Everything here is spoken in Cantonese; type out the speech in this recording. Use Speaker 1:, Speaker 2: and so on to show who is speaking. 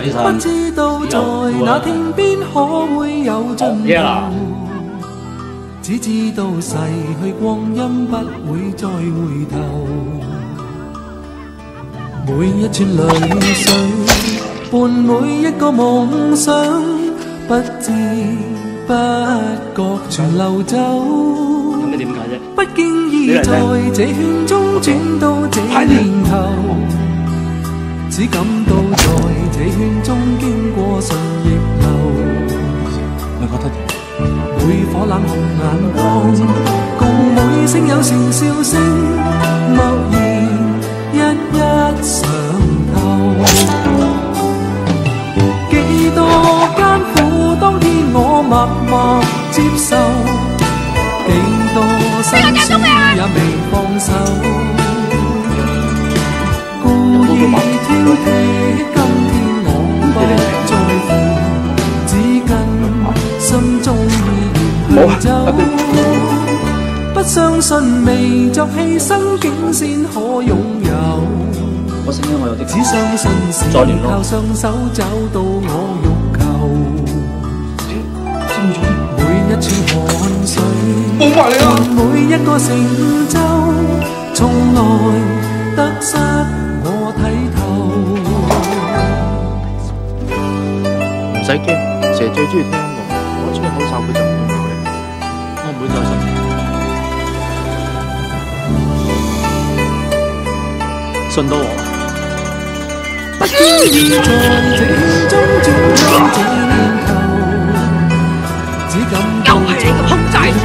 Speaker 1: 不知道在那天邊可會有進步，只知道逝去光陰不會再回頭。每一串淚水伴每一個夢想，不知不覺全流走。
Speaker 2: 咁你點解啫？
Speaker 1: 不經意在這圈中轉到這年頭，只感到在這圈中經過順逆流。
Speaker 2: 你覺得
Speaker 1: 每顆冷紅眼光，共每聲有情笑聲，默然一一上透。幾多艱苦當天我默默接受，幾多辛酸也未放手。故意挑剔，今天我不在乎，只跟心中意願去走。不相信未作犧牲，竟先可擁有。
Speaker 2: 我聲音我有啲
Speaker 1: 只相信是靠雙手找到我欲求。每一串汗水，每一個成就，從來得失我睇透。
Speaker 3: 唔使驚，成日最中意聽音樂，我吹口哨佢就唔會鬧你，我唔會再生氣。信到我。
Speaker 1: 不經意在這圈中轉到這年頭，只感到在